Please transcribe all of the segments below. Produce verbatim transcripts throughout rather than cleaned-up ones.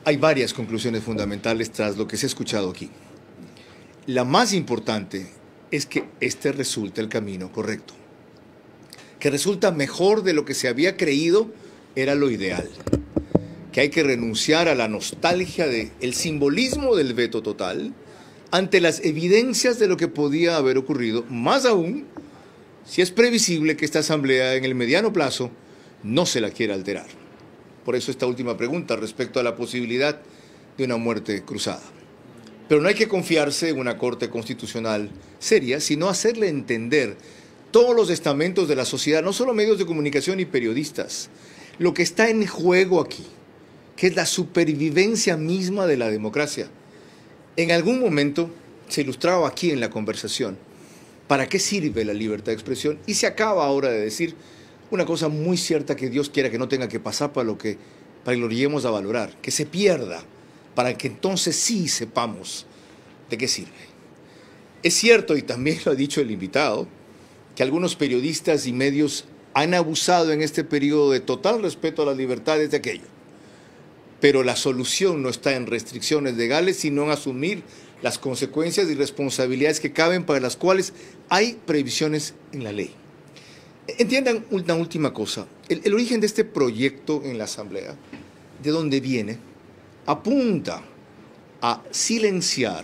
Hay varias conclusiones fundamentales tras lo que se ha escuchado aquí. La más importante es que este resulta el camino correcto, que resulta mejor de lo que se había creído era lo ideal, que hay que renunciar a la nostalgia del simbolismo del veto total ante las evidencias de lo que podía haber ocurrido, más aún si es previsible que esta asamblea en el mediano plazo no se la quiera alterar. Por eso esta última pregunta respecto a la posibilidad de una muerte cruzada. Pero no hay que confiarse en una Corte Constitucional seria, sino hacerle entender todos los estamentos de la sociedad, no solo medios de comunicación y periodistas, lo que está en juego aquí, que es la supervivencia misma de la democracia. En algún momento se ilustraba aquí en la conversación para qué sirve la libertad de expresión y se acaba ahora de decir una cosa muy cierta que Dios quiera que no tenga que pasar para, lo que, para que lo lleguemos a valorar, que se pierda, para que entonces sí sepamos de qué sirve. Es cierto, y también lo ha dicho el invitado, que algunos periodistas y medios han abusado en este periodo de total respeto a las libertades de aquello. Pero la solución no está en restricciones legales, sino en asumir las consecuencias y responsabilidades que caben para las cuales hay previsiones en la ley. Entiendan una última cosa, el, el origen de este proyecto en la Asamblea, de dónde viene, apunta a silenciar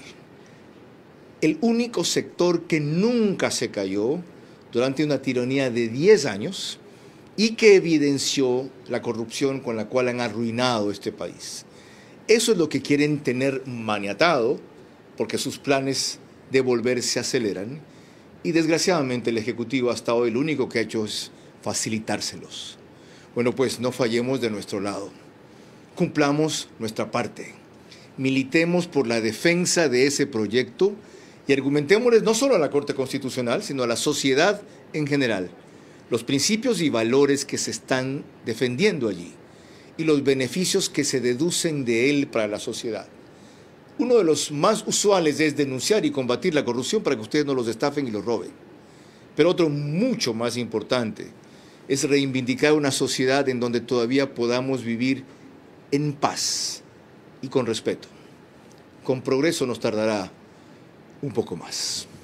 el único sector que nunca se cayó durante una tiranía de diez años y que evidenció la corrupción con la cual han arruinado este país. Eso es lo que quieren tener maniatado, porque sus planes de volver se aceleran, y desgraciadamente el Ejecutivo hasta hoy lo único que ha hecho es facilitárselos. Bueno, pues no fallemos de nuestro lado. Cumplamos nuestra parte. Militemos por la defensa de ese proyecto y argumentémosles no solo a la Corte Constitucional, sino a la sociedad en general, los principios y valores que se están defendiendo allí y los beneficios que se deducen de él para la sociedad. Uno de los más usuales es denunciar y combatir la corrupción para que ustedes no los estafen y los roben. Pero otro mucho más importante es reivindicar una sociedad en donde todavía podamos vivir en paz y con respeto. Con progreso nos tardará un poco más.